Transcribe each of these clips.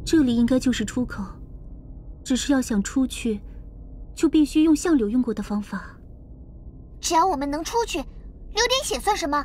这里应该就是出口，只是要想出去，就必须用相柳用过的方法。 只要我们能出去，流点血算什么？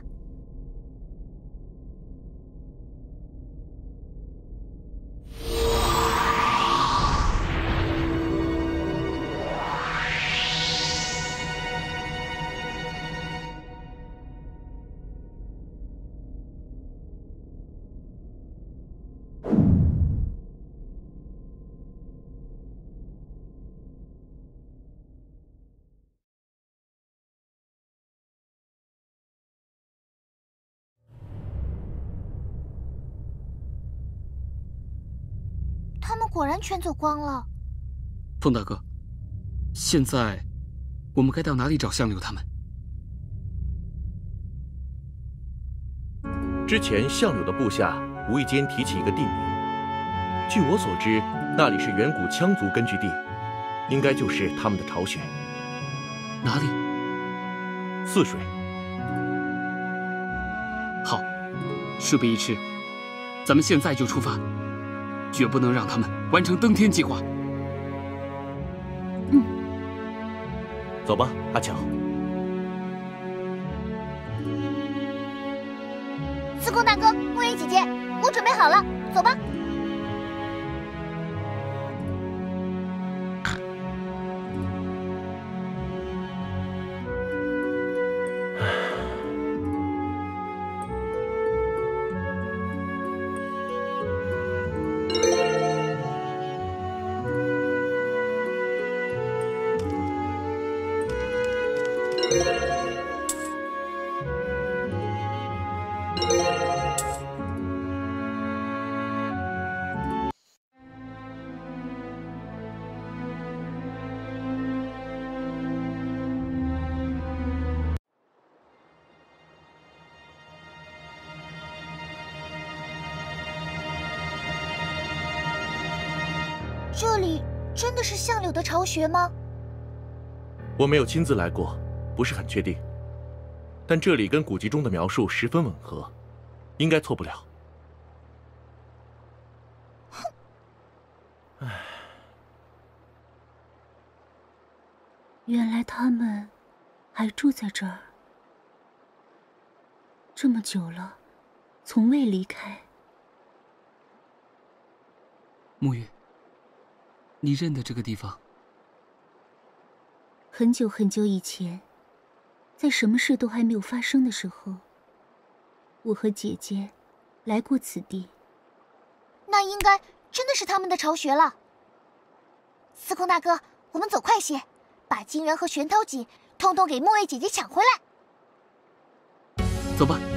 他们果然全走光了。 风大哥，现在我们该到哪里找相柳他们？ 之前相柳的部下无意间提起一个地名，据我所知，那里是远古羌族根据地，应该就是他们的巢穴。 哪里？ 泗水。 好，事不宜迟，咱们现在就出发。绝不能让他们完成登天计划。 走吧，阿巧。 司空大哥，木叶姐姐，我准备好了，走吧。这里真的是相柳的巢穴吗？ 我没有亲自来过，不是很确定。但这里跟古籍中的描述十分吻合，应该错不了。 唉，原来他们还住在这儿，这么久了，从未离开。 沐月，你认得这个地方？ 很久很久以前，在什么事都还没有发生的时候，我和姐姐来过此地。 那应该真的是他们的巢穴了。司空大哥，我们走快些，把金元和玄涛戟统统给莫蔚姐姐抢回来。 走吧。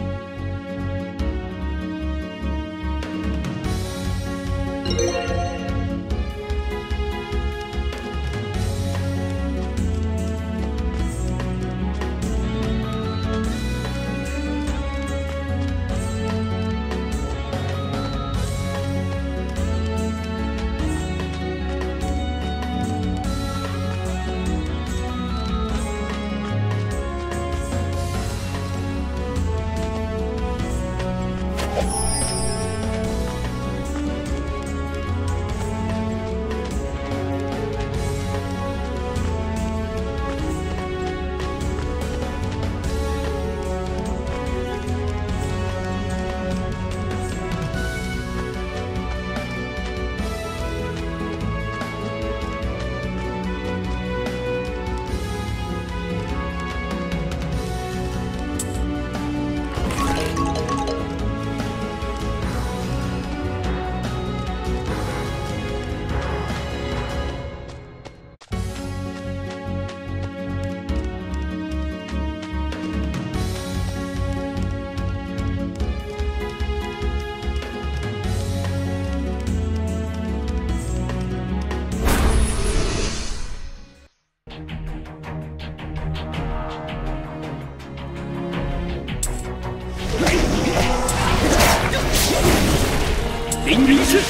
凌云师，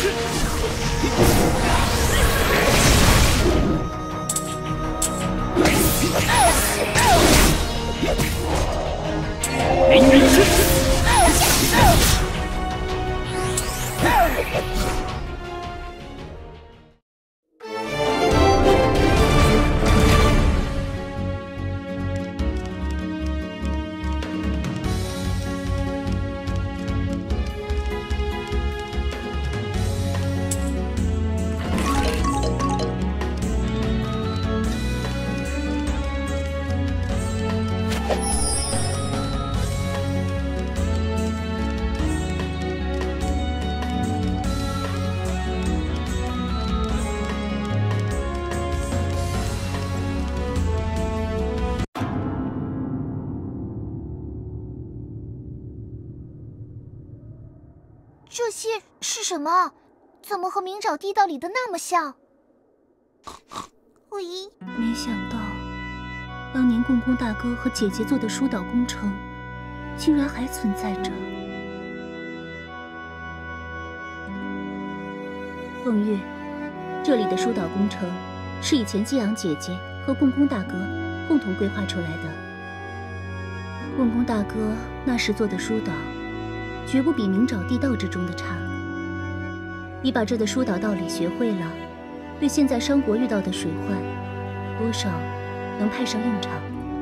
凌云师， 这些是什么？怎么和明沼地道里的那么像？喂， 没想到，当年共工大哥和姐姐做的疏导工程，竟然还存在着。凤月，这里的疏导工程是以前寄养姐姐和共工大哥共同规划出来的。共工大哥那时做的疏导，绝不比明沼地道之中的差。你把这的疏导道理学会了，对现在商国遇到的水患，多少能派上用场。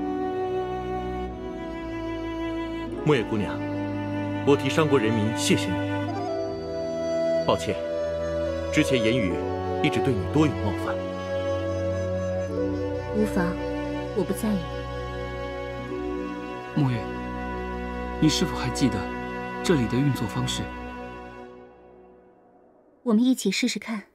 木叶姑娘，我替商国人民谢谢你。抱歉，之前言语一直对你多有冒犯。 无妨，我不在意。 墨月，你是否还记得这里的运作方式？ 我们一起试试看。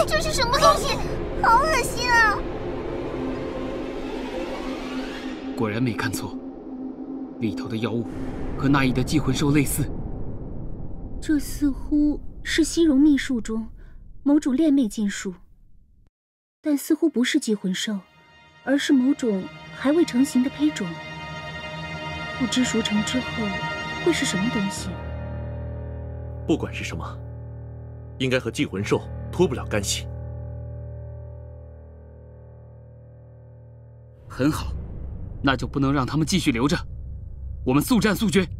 这是什么东西？好恶心啊！ 果然没看错，里头的药物和那一的寄魂兽类似。 这似乎是西戎秘术中某种炼魅禁术，但似乎不是寄魂兽，而是某种还未成型的胚种。不知熟成之后会是什么东西。 不管是什么，应该和寄魂兽脱不了干系。 很好，那就不能让他们继续留着，我们速战速决。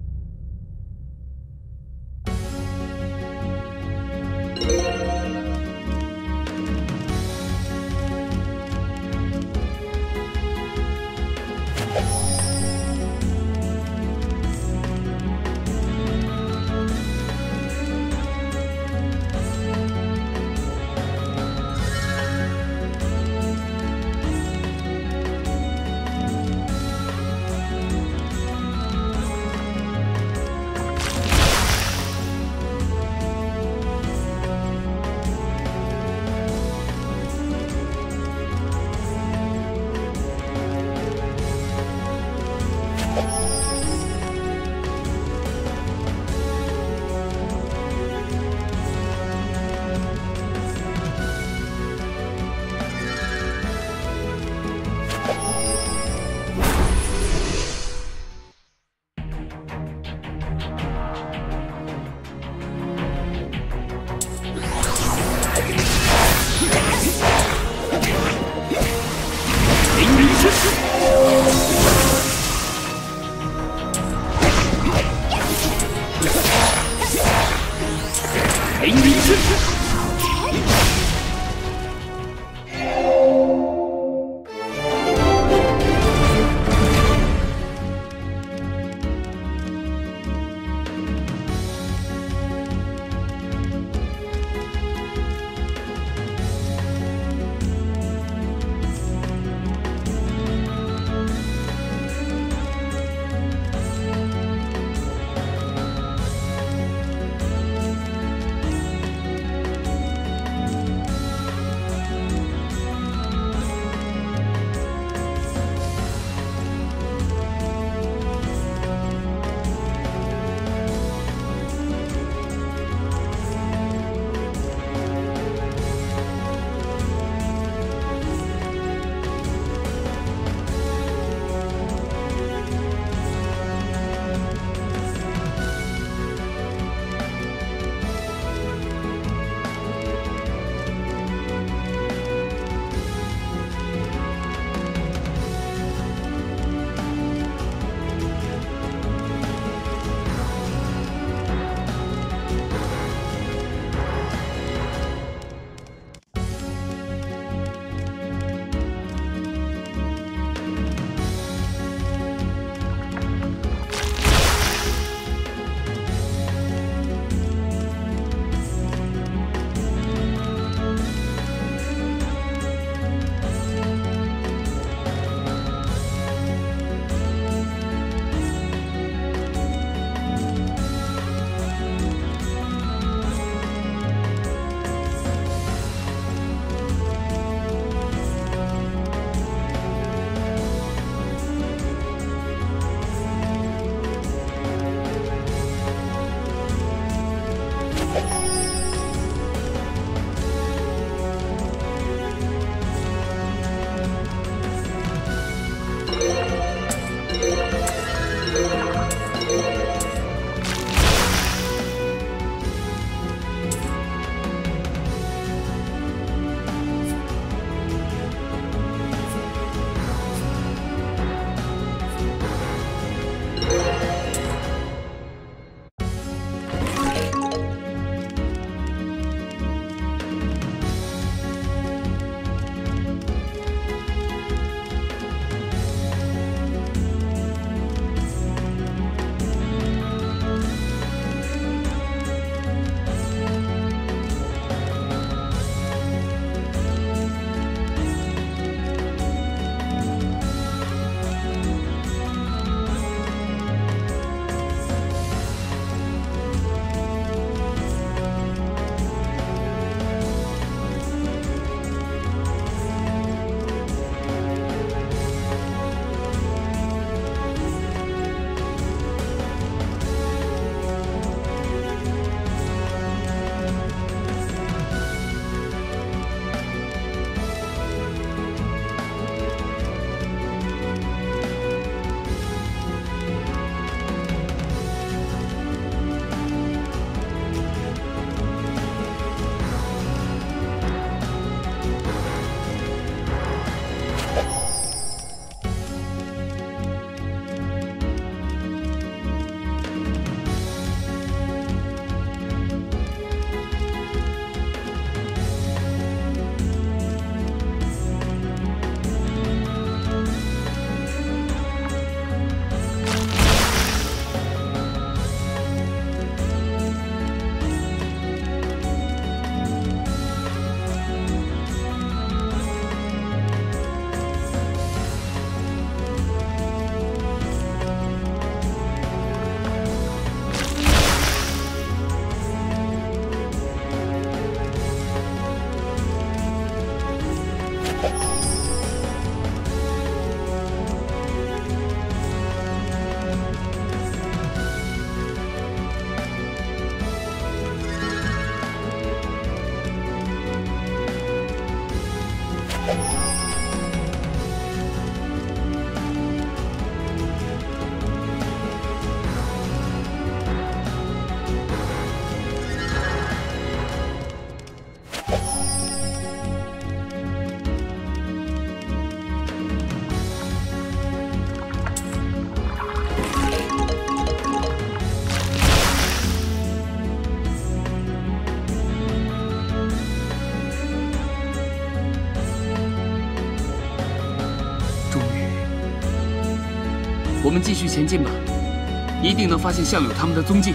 我们继续前进吧，一定能发现相柳他们的踪迹。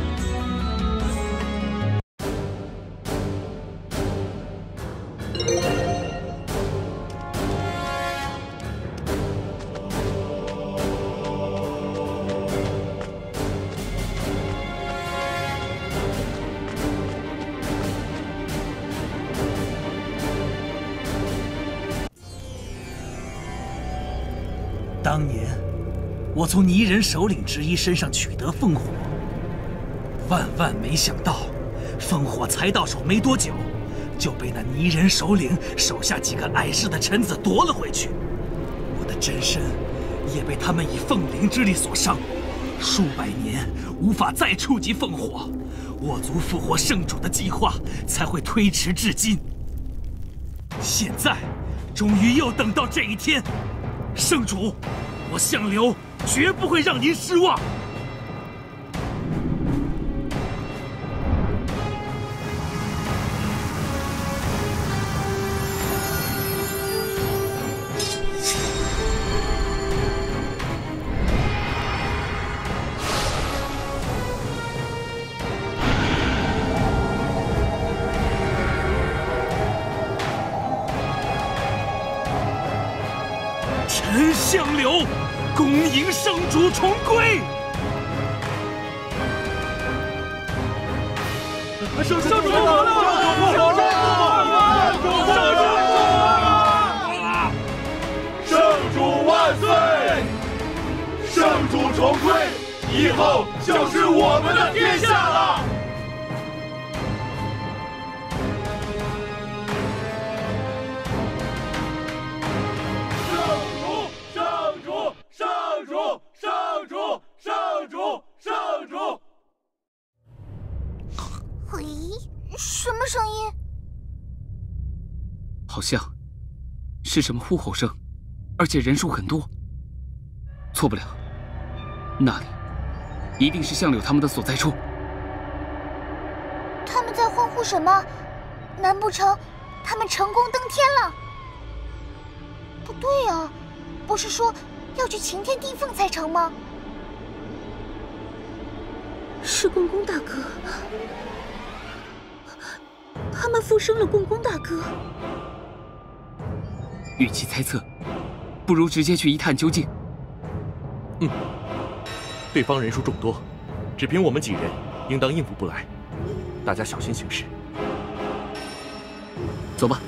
当年，我从泥人首领之一身上取得烽火，万没想到，烽火才到手没多久，就被那泥人首领手下几个碍事的臣子夺了回去。我的真身也被他们以凤灵之力所伤，数百年无法再触及烽火，我族复活圣主的计划才会推迟至今。现在，终于又等到这一天，圣主，我相柳绝不会让您失望。臣相柳恭迎圣主重归。圣主复活了！ 圣主万岁！圣主重归，以后就是我们的天下了。 什么声音？ 好像是什么呼吼声，而且人数很多。错不了，那里一定是相柳他们的所在处。 他们在欢呼什么？难不成他们成功登天了？不对啊，不是说要去擎天地凤才成吗？ 是公公大哥。他们附身了公公大哥。 与其猜测，不如直接去一探究竟。 对方人数众多，只凭我们几人，应当应付不来。大家小心行事。 走吧。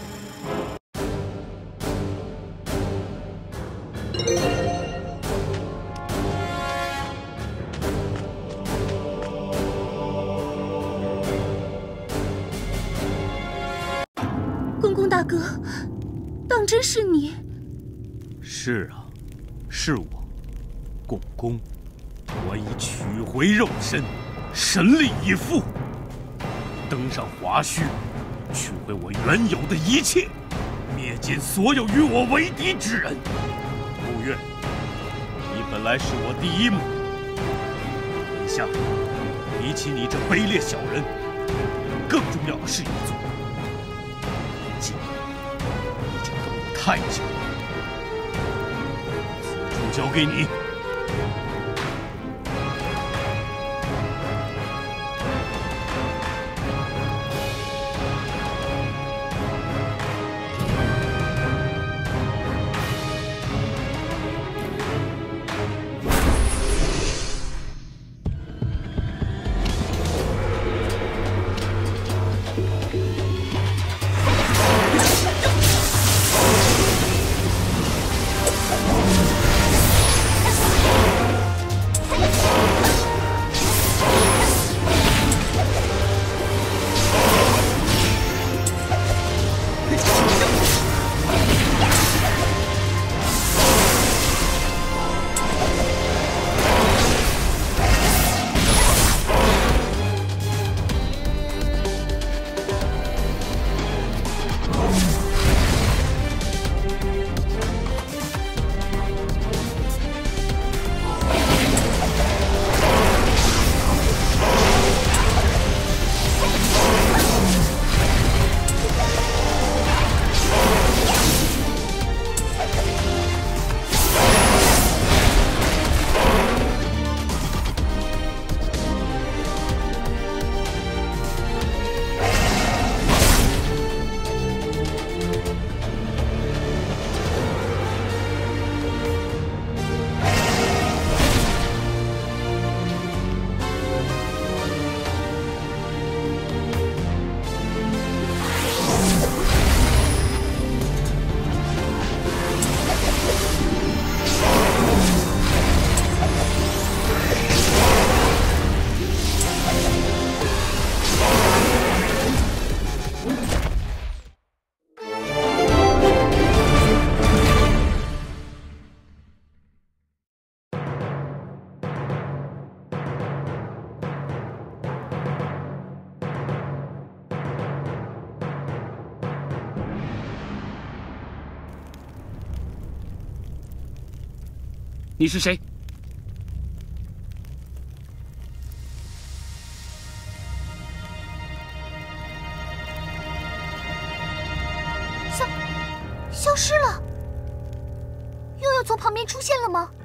大哥，当真是你？ 是啊，是我，共工。我已取回肉身，神力已复，登上华胥，取回我原有的一切，灭尽所有与我为敌之人。陆月，你本来是我第一母，眼下比起你这卑劣小人，更重要的事要做。太久，此处交给你。 你是谁？ 消失了，又从旁边出现了吗？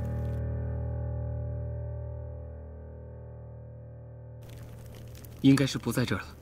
应该是不在这儿了。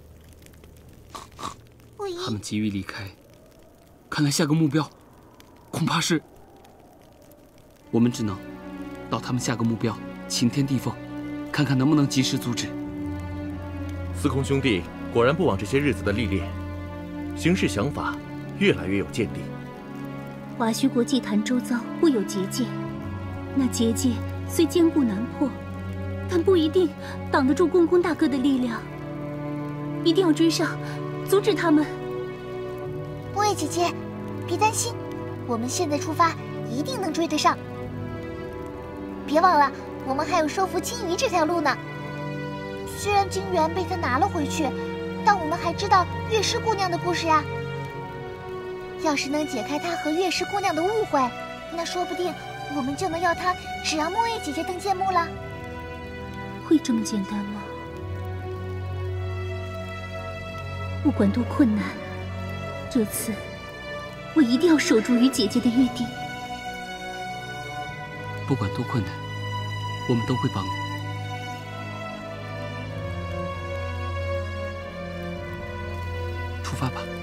他们急于离开，看来下个目标恐怕是……我们只能到他们下个目标晴天地缝，看看能不能及时阻止。 司空兄弟果然不枉这些日子的历练，行事想法越来越有见地。 华胥国祭坛周遭布有结界，那结界虽坚固难破，但不一定挡得住公公大哥的力量。一定要追上，阻止他们。 木叶姐姐，别担心，我们现在出发一定能追得上。别忘了，我们还有收服青鱼这条路呢。虽然金元被他拿了回去，但我们还知道乐师姑娘的故事呀。要是能解开他和乐师姑娘的误会，那说不定我们就能要他只让莫叶姐姐登剑幕了。 会这么简单吗？不管多困难，这次我一定要守住与姐姐的约定。 不管多困难，我们都会帮你。出发吧。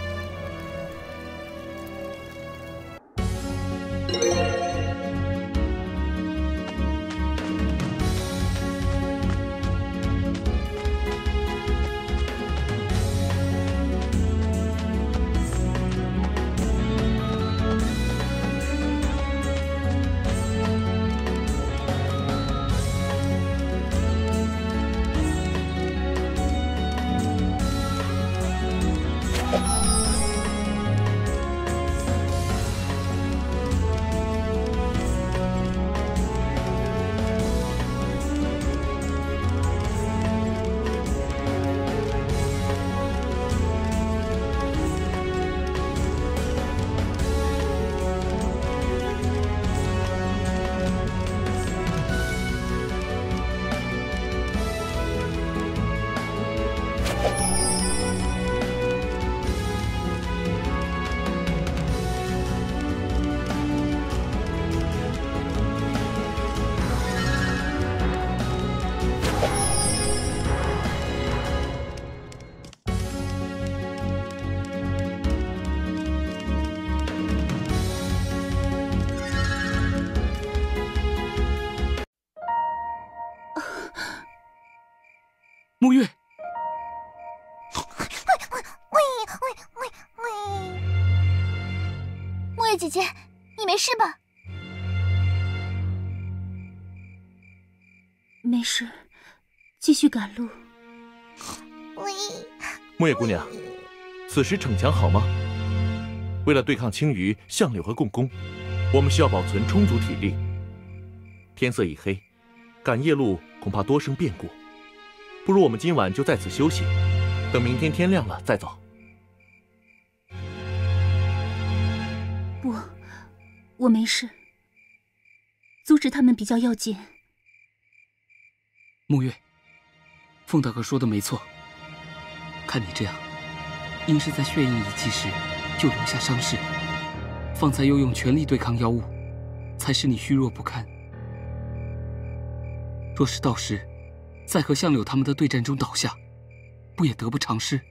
沐月， 木叶姐姐，你没事吧？ 没事，继续赶路。 木叶姑娘，此时逞强好吗？为了对抗青鱼、相柳和共工，我们需要保存充足体力。天色已黑，赶夜路恐怕多生变故。不如我们今晚就在此休息，等明天天亮了再走。 不，我没事。阻止他们比较要紧。 沐月，凤大哥说的没错。看你这样，应是在血印遗迹时就留下伤势，方才又用全力对抗妖物，才使你虚弱不堪。若是到时在和相柳他们的对战中倒下，不也得不偿失？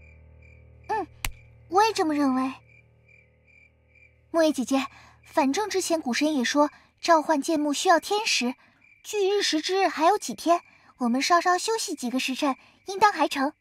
我也这么认为。木叶姐姐，反正之前古神也说召唤剑幕需要天时，距日食之日还有几天，我们稍稍休息几个时辰，应当还成。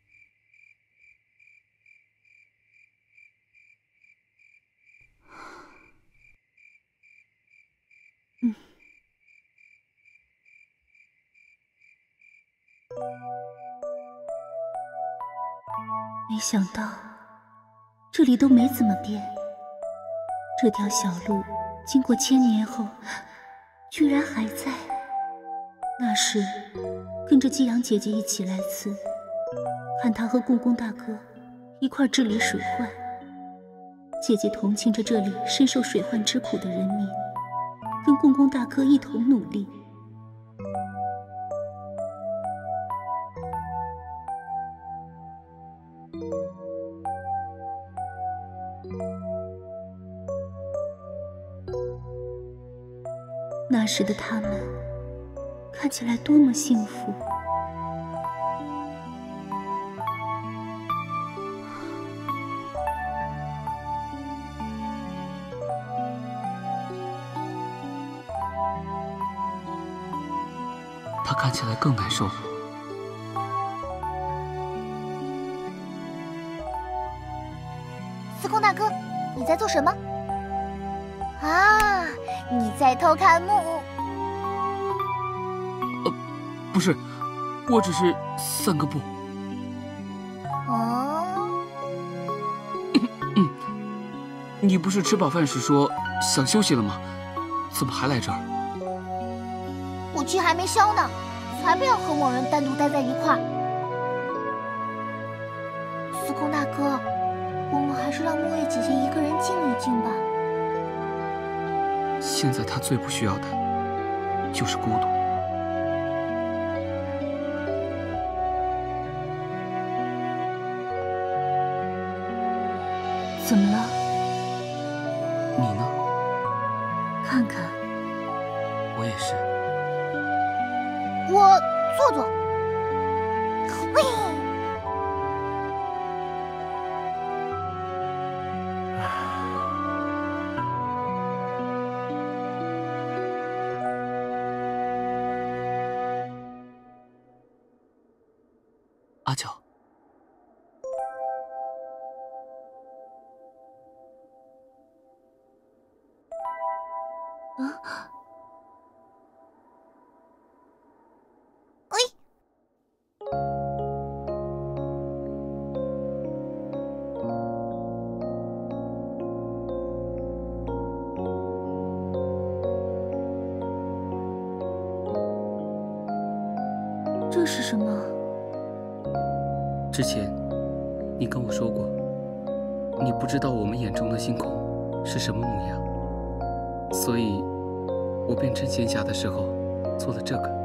没想到这里都没怎么变，这条小路经过1000年后居然还在。那时跟着季阳姐姐一起来此，看她和共工大哥一块治理水患，姐姐同情着这里深受水患之苦的人民， 跟公公大哥一同努力。那时的他们看起来多么幸福。 他看起来更难受了。 司空大哥，你在做什么？啊，你在偷看木偶。 不是，我只是散个步。 哦， 你不是吃饱饭时说想休息了吗？怎么还来这儿？ 我气还没消呢，才不要和某人单独待在一块儿。司空大哥，我们还是让木卫姐姐一个人静一静吧。 现在他最不需要的就是孤独。 怎么了？ 你呢？ 看看， 我也是。 我坐坐。喂， 阿角。 这是什么？ 之前你跟我说过，你不知道我们眼中的星空是什么模样，所以我便趁闲暇的时候做了这个。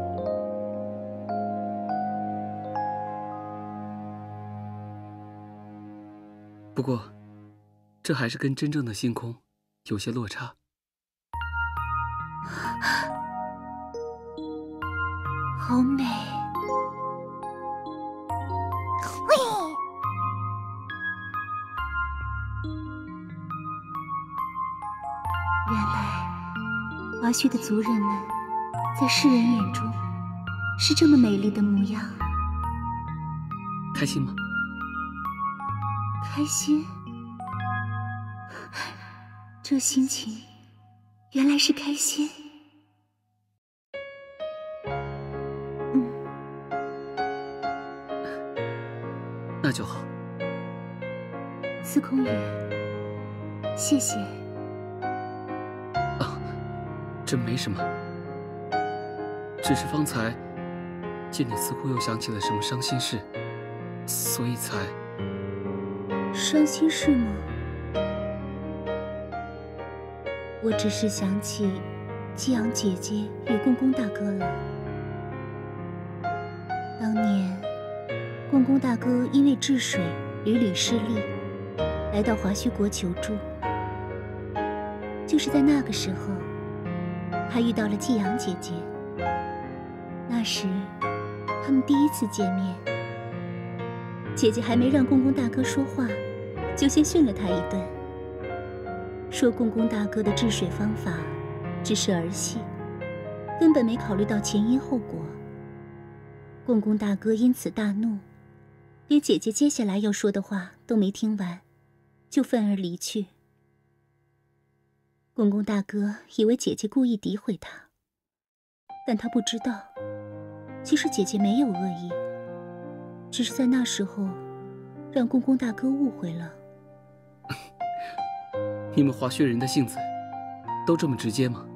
不过，这还是跟真正的星空有些落差。 好美。 喂， 原来滑雪的族人们在世人眼中是这么美丽的模样。 开心吗？ 开心？这心情原来是开心。 那就好。 司空远，谢谢。 啊，这没什么，只是方才见你似乎又想起了什么伤心事，所以才…… 伤心事吗？我只是想起激昂姐姐与公公大哥了。当年公公大哥因为治水屡屡失利，来到华胥国求助。就是在那个时候，他遇到了季阳姐姐。那时他们第一次见面，姐姐还没让公公大哥说话，就先训了他一顿，说公公大哥的治水方法只是儿戏，根本没考虑到前因后果。公公大哥因此大怒，连姐姐接下来要说的话都没听完，就愤而离去。公公大哥以为姐姐故意诋毁他，但他不知道，其实姐姐没有恶意，只是在那时候让公公大哥误会了。 你们华胥人的性子都这么直接吗？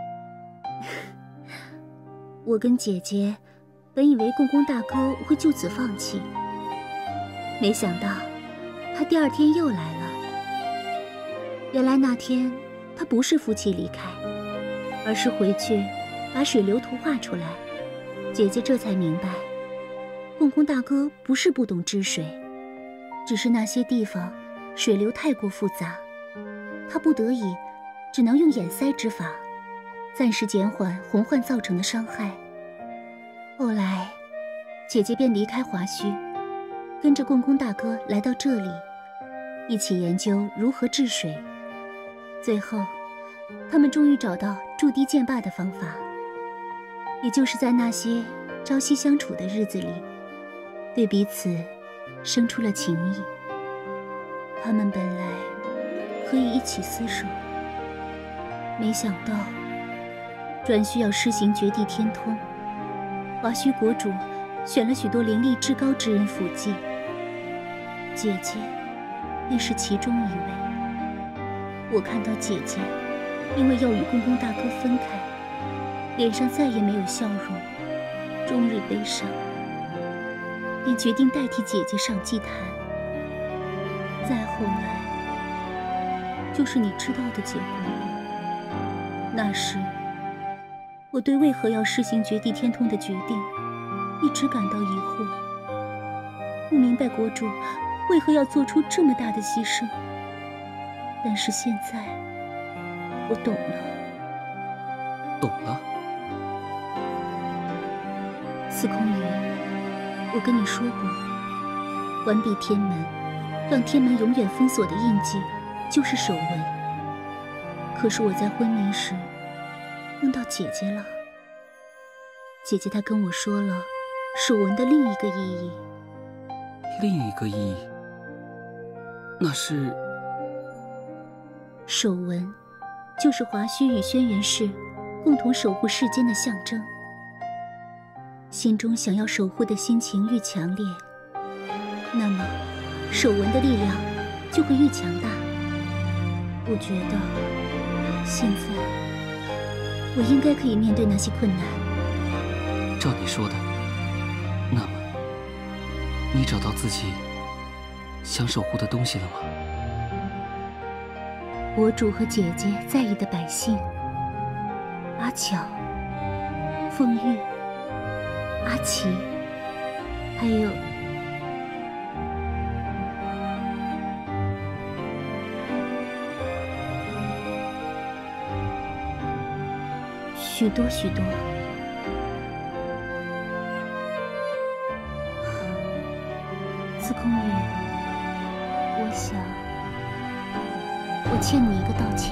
我跟姐姐本以为公公大哥会就此放弃，没想到他第二天又来了。原来那天他不是夫妻离开， 而是回去把水流图画出来。姐姐这才明白，共工大哥不是不懂治水，只是那些地方水流太过复杂，他不得已只能用掩塞之法，暂时减缓洪患造成的伤害。后来，姐姐便离开华胥，跟着共工大哥来到这里，一起研究如何治水。最后，他们终于找到筑堤建坝的方法，也就是在那些朝夕相处的日子里，对彼此生出了情谊。他们本来可以一起厮守，没想到转需要施行绝地天通，华胥国主选了许多灵力至高之人辅祭，姐姐便是其中一位。我看到姐姐因为要与共工大哥分开，脸上再也没有笑容，终日悲伤，便决定代替姐姐上祭坛。再后来，就是你知道的结果了。那时，我对为何要施行绝地天通的决定，一直感到疑惑，不明白国主为何要做出这么大的牺牲。但是现在，我懂了。 懂了。 司空云，我跟你说过，关闭天门，让天门永远封锁的印记，就是手纹。可是我在昏迷时梦到姐姐了。姐姐她跟我说了手纹的另一个意义。 另一个意义？那是？ 手纹就是华胥与轩辕氏共同守护世间的象征。心中想要守护的心情愈强烈，那么手纹的力量就会愈强大。我觉得现在我应该可以面对那些困难。 照你说的，那么你找到自己想守护的东西了吗？ 国主和姐姐在意的百姓，阿巧、凤玉、阿奇，还有许多许多。司空羽，我想我欠你一个道歉。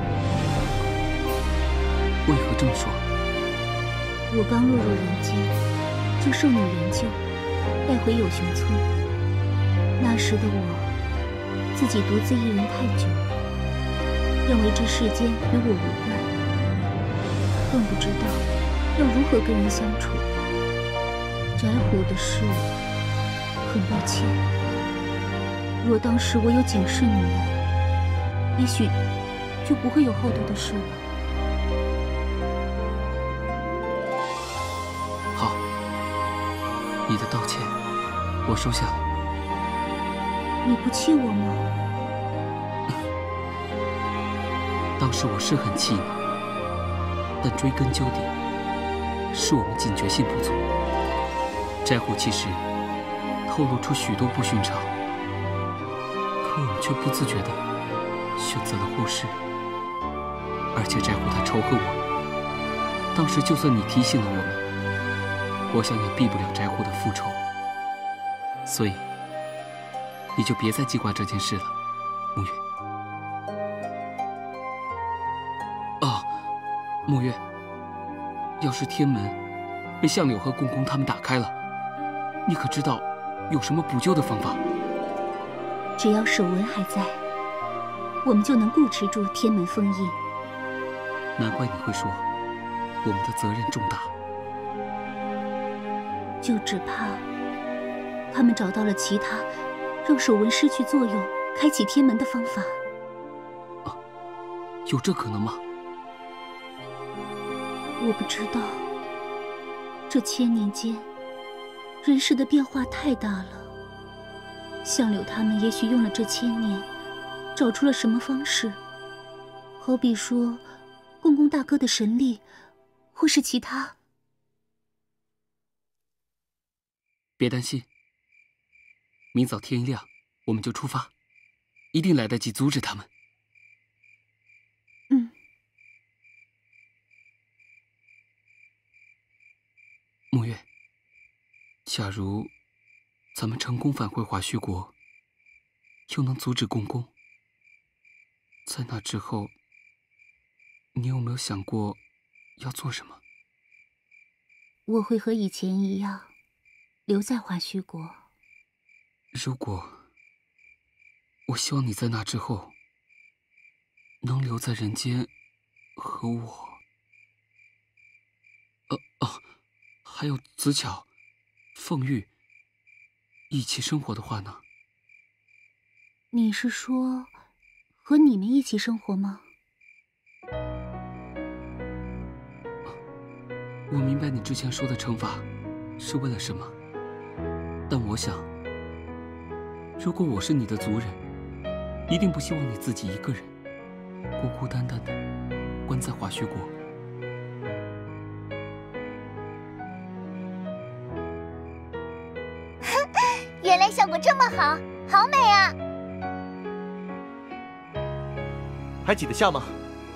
为何这么说？ 我刚落入人间，就受你援救，带回有熊村。那时的我，自己独自一人太久，认为这世间与我无关，更不知道要如何跟人相处。翟虎的事，很抱歉。若当时我有警示你们，也许就不会有后头的事了。 好，你的道歉我收下了。 你不气我吗？ 当时我是很气你，但追根究底，是我们警觉性不足。翟虎其实透露出许多不寻常，可我们却不自觉地选择了忽视。而且翟虎他仇恨我，当时就算你提醒了我们，我想也避不了翟虎的复仇。所以你就别再记挂这件事了，沐月。哦，沐月，要是天门被相柳和共工他们打开了，你可知道有什么补救的方法？ 只要手纹还在，我们就能固持住天门封印。 难怪你会说我们的责任重大。 就只怕他们找到了其他让手纹失去作用、开启天门的方法。 有这可能吗？ 我不知道。这千年间，人世的变化太大了。相柳他们也许用了这千年，找出了什么方式。好比说，共共工大哥的神力，或是其他。 别担心，明早天一亮我们就出发，一定来得及阻止他们。沐月，假如咱们成功返回华胥国，又能阻止共工，在那之后，你有没有想过要做什么？ 我会和以前一样，留在华胥国。 如果我希望你在那之后能留在人间和我，还有子巧、凤玉一起生活的话呢？ 你是说和你们一起生活吗？ 我明白你之前说的惩罚是为了什么，但我想，如果我是你的族人，一定不希望你自己一个人孤孤单单的关在华胥国。 原来效果这么好，好美啊！ 还挤得下吗？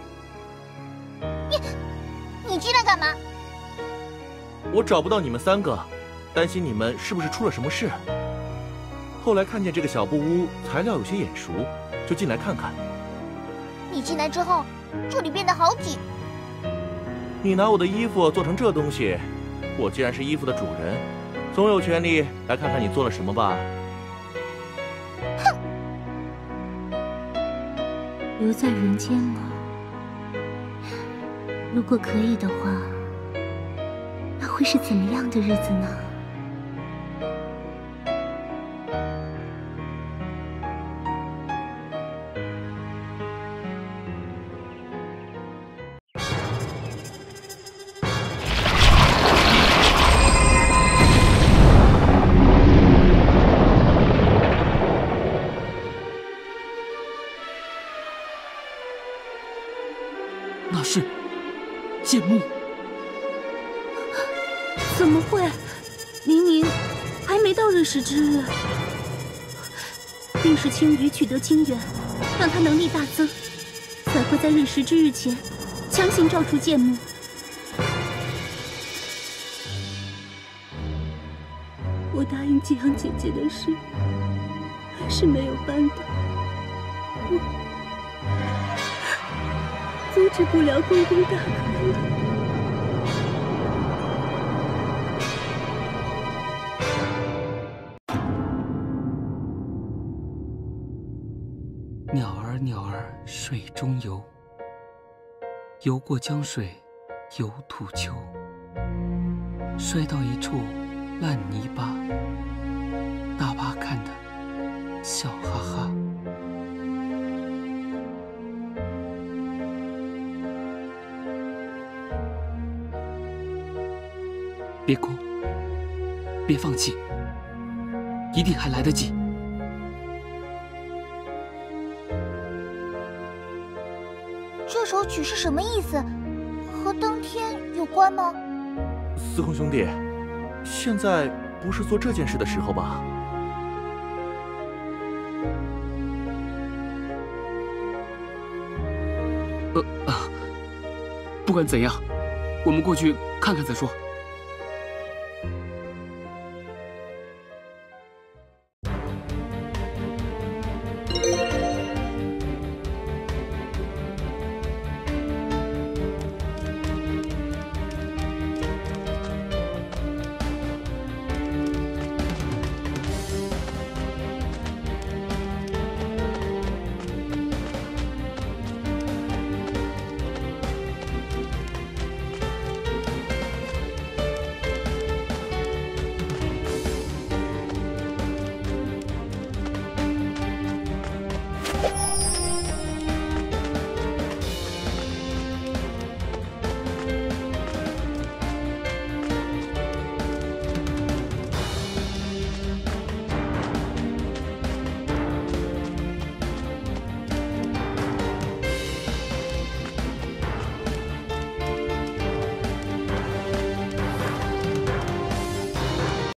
你进来干嘛？ 我找不到你们3个，担心你们是不是出了什么事。后来看见这个小布屋材料有些眼熟，就进来看看。 你进来之后，这里变得好挤。 你拿我的衣服做成这东西，我既然是衣服的主人，总有权利来看看你做了什么吧。 哼！ 留在人间吗？如果可以的话，那会是怎么样的日子呢？ 那是剑幕。 怎么会？明明还没到日食之日，定是青羽取得金元，让他能力大增，才会在日食之日前强行召出剑幕。我答应季阳姐姐的事，还是没有办到。我阻止不了公公大哥的。 鸟儿鸟儿水中游，游过江水游土丘，摔到一处烂泥巴，大巴看得笑哈哈。别哭，别放弃，一定还来得及。 这首曲是什么意思？和登天有关吗？ 司空兄弟，现在不是做这件事的时候吧？ 不管怎样，我们过去看看再说。